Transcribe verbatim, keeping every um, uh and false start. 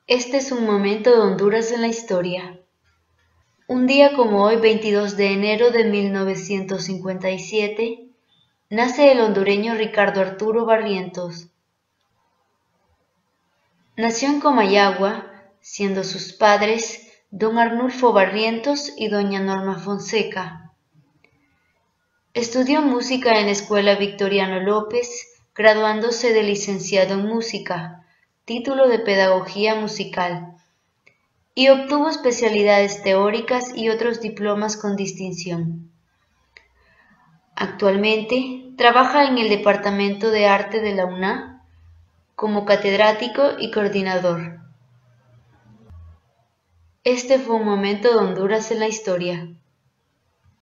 Este es un momento de Honduras en la historia. Un día como hoy, veintidós de enero de mil novecientos cincuenta y siete, nace el hondureño Ricardo Arturo Barrientos. Nació en Comayagua, siendo sus padres don Arnulfo Barrientos y doña Norma Fonseca. Estudió música en la Escuela Victoriano López, graduándose de licenciado en música, título de pedagogía musical, y obtuvo especialidades teóricas y otros diplomas con distinción. Actualmente trabaja en el Departamento de Arte de la UNA como catedrático y coordinador. Este fue un momento de Honduras en la historia.